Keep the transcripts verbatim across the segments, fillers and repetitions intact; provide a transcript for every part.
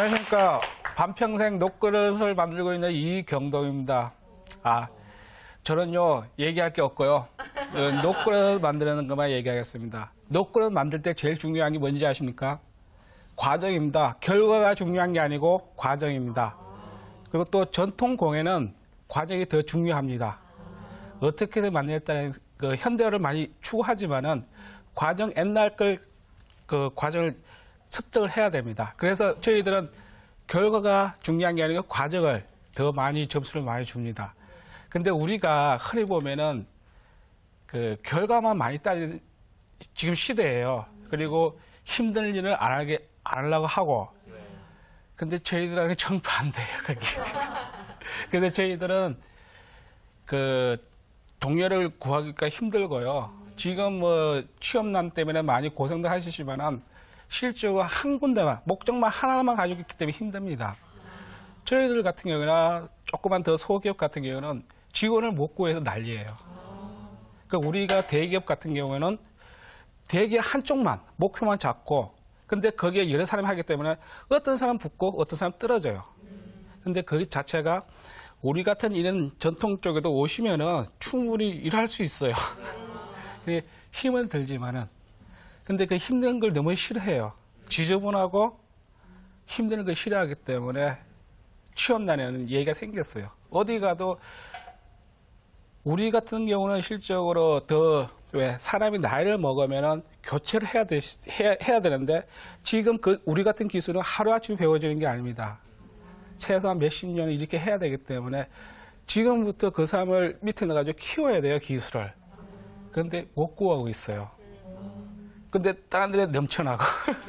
안녕하십니까. 반평생 녹그릇을 만들고 있는 이경동입니다. 아, 저는요, 얘기할 게 없고요. 녹그릇 만드는 것만 얘기하겠습니다. 녹그릇 만들 때 제일 중요한 게 뭔지 아십니까? 과정입니다. 결과가 중요한 게 아니고 과정입니다. 그리고 또 전통 공예는 과정이 더 중요합니다. 어떻게 만들었다는 그 현대어를 많이 추구하지만은 과정 옛날 걸 그 과정을 습득을 해야 됩니다. 그래서 저희들은 결과가 중요한 게 아니고 과정을 더 많이 점수를 많이 줍니다. 근데 우리가 흔히 보면은 그 결과만 많이 따지는 지금 시대예요. 그리고 힘든 일을 안 하게 안 하려고 하고. 근데 저희들은 정반대예요, 그게. 근데 저희들은 그 동료를 구하기가 힘들고요. 지금 뭐 취업난 때문에 많이 고생도 하시지만은 실제로 한 군데만, 목적만 하나만 가지고 있기 때문에 힘듭니다. 저희들 같은 경우나 조금만 더 소기업 같은 경우는 직원을 못 구해서 난리예요. 그러니까 우리가 대기업 같은 경우에는 대기업 한쪽만, 목표만 잡고, 근데 거기에 여러 사람이 하기 때문에 어떤 사람 붙고 어떤 사람 떨어져요. 근데 그 자체가 우리 같은 이런 전통 쪽에도 오시면은 충분히 일할 수 있어요. 힘은 들지만은. 근데 그 힘든 걸 너무 싫어해요. 지저분하고 힘든 걸 싫어하기 때문에 취업난에는 얘기가 생겼어요. 어디 가도 우리 같은 경우는 실적으로 더, 왜, 사람이 나이를 먹으면은 교체를 해야, 되, 해야, 해야 되는데 지금 그 우리 같은 기술은 하루아침에 배워지는 게 아닙니다. 최소한 몇십 년을 이렇게 해야 되기 때문에 지금부터 그 사람을 밑에 넣어가지고 키워야 돼요, 기술을. 그런데 못 구하고 있어요. 근데 다른 데는 넘쳐나고.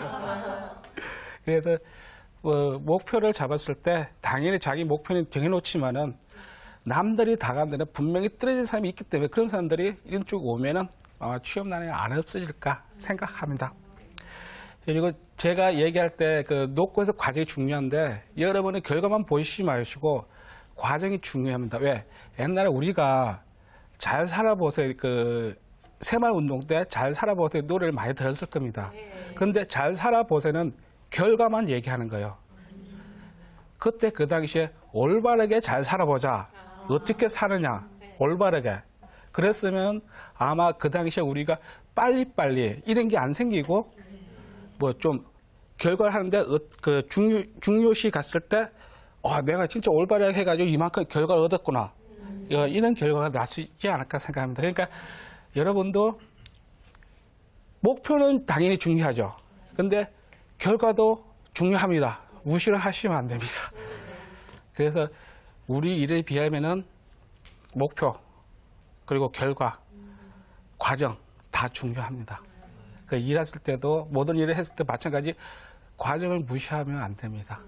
그래서 뭐 목표를 잡았을 때 당연히 자기 목표는 정해놓지만은 남들이 다 간 데는 분명히 떨어진 사람이 있기 때문에 그런 사람들이 이런 쪽 오면은 아마 취업난이 안 없어질까 생각합니다. 그리고 제가 얘기할 때 그 녹고에서 과정이 중요한데 여러분은 결과만 보시지 마시고 과정이 중요합니다. 왜? 옛날에 우리가 잘 살아보세요. 그 새마을 운동 때 잘 살아보세요 노래를 많이 들었을 겁니다. 그런데 잘 살아보세요는 결과만 얘기하는 거예요. 그때 그 당시에 올바르게 잘 살아보자. 어떻게 사느냐. 올바르게. 그랬으면 아마 그 당시에 우리가 빨리빨리 이런 게 안 생기고 뭐 좀 결과를 하는데 그 중요, 중요시 갔을 때 아, 내가 진짜 올바르게 해가지고 이만큼 결과를 얻었구나. 이런 결과가 나지 않을까 생각합니다. 그러니까 여러분도 목표는 당연히 중요하죠. 근데 결과도 중요합니다. 무시를 하시면 안 됩니다. 그래서 우리 일에 비하면은 목표, 그리고 결과, 과정 다 중요합니다. 그 일했을 때도 모든 일을 했을 때 마찬가지 과정을 무시하면 안 됩니다.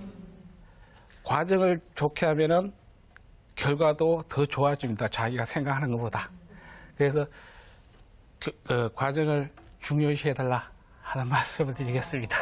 과정을 좋게 하면은 결과도 더 좋아집니다. 자기가 생각하는 것보다. 그래서 그, 그 과정을 중요시 해달라 하는 말씀을 드리겠습니다.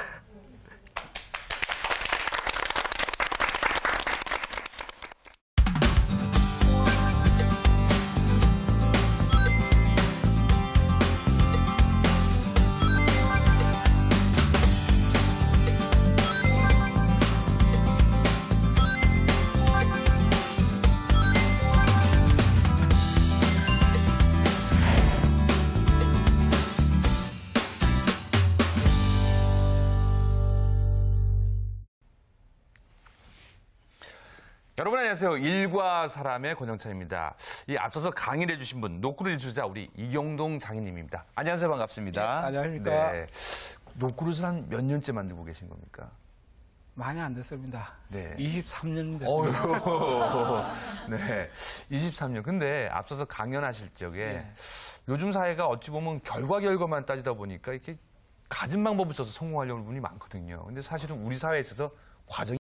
여러분 안녕하세요. 일과 사람의 권영찬입니다. 이 앞서서 강의를 해주신 분, 녹그릇 주자 우리 이경동 장인님입니다. 안녕하세요. 반갑습니다. 네, 안녕하십니까. 네. 녹그릇을 한 몇 년째 만들고 계신 겁니까? 많이 안 됐습니다. 네. 이십삼 년 됐습니다. 어휴, 네. 이십삼 년. 근데 앞서서 강연하실 적에 네. 요즘 사회가 어찌 보면 결과 결과만 따지다 보니까 이렇게 갖은 방법을 써서 성공하려는 분이 많거든요. 근데 사실은 우리 사회에 있어서 과정이